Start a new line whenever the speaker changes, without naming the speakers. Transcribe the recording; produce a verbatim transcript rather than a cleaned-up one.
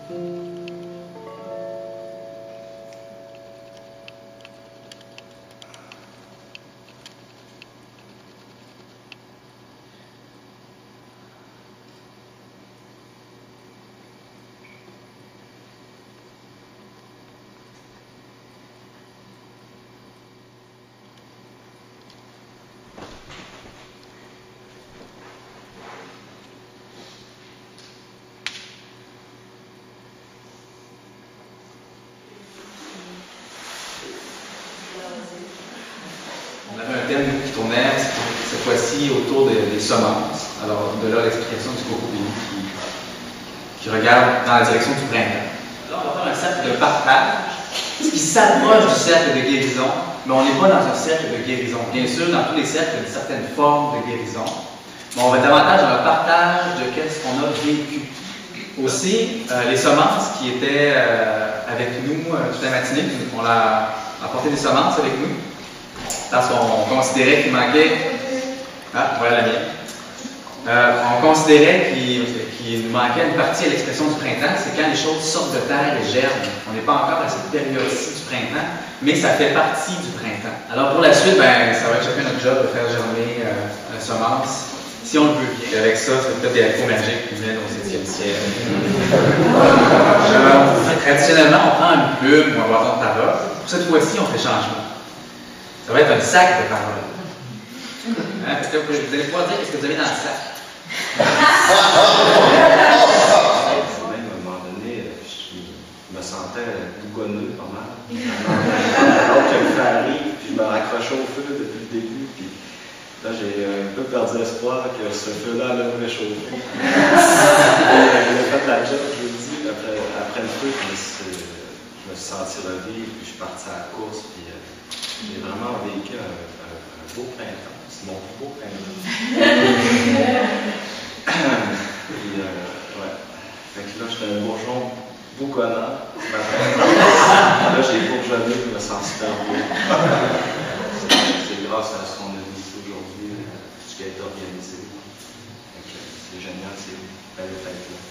On avait un thème qui tournait cette fois-ci autour des, des semences. Alors, de là l'explication du cocopénie qui, qui regarde dans la direction du printemps. Alors, on va faire un cercle de partage, ce qui s'approche du cercle de guérison, mais on n'est pas dans un cercle de guérison. Bien sûr, dans tous les cercles, il y a une certaine forme de guérison, mais on va davantage dans le partage de ce qu'on a vécu. Aussi, euh, les semences qui étaient euh, avec nous euh, toute la matinée, on a apporté des semences avec nous, parce qu'on considérait qu'il manquait. Ah, voilà la mienne. Euh, on considérait qu'il qu'il nous manquait une partie à l'expression du printemps, c'est quand les choses sortent de terre et germent. On n'est pas encore à cette période-ci du printemps, mais ça fait partie du printemps. Alors pour la suite, ben, ça va être chacun notre job de faire germer euh, la semence, si on le veut bien. Et avec ça, c'est peut-être des alcoos magiques qui mènent au septième siècle. Alors, traditionnellement, on prend une plume ou un bâton de tabac. Pour cette fois-ci, on fait changement. Ça va être un sac de paroles. Hein? Parce que vous allez pouvoir dire ce que vous avez dans le sac.
Même à un moment donné, je me sentais bougonneux pas mal. Alors que le feu arrive, puis je me raccrochais au feu depuis le début, puis là j'ai un peu perdu espoir que ce feu-là allait me réchauffer. Il a fait la job, je vous dis, après, après le feu, je me, suis, je me suis senti revivre, puis je suis parti à la course, puis euh, j'ai vraiment vécu un, un, un beau printemps. C'est mon plus beau printemps. Puis, euh, ouais. Fait que là, j'étais un bourgeon bougonnant ce matin. Là, j'ai bourgeonné, je me sens super bien. C'est grâce à ce qu'on a dit ici aujourd'hui, ce qui a été organisé. C'est génial, c'est belle fête.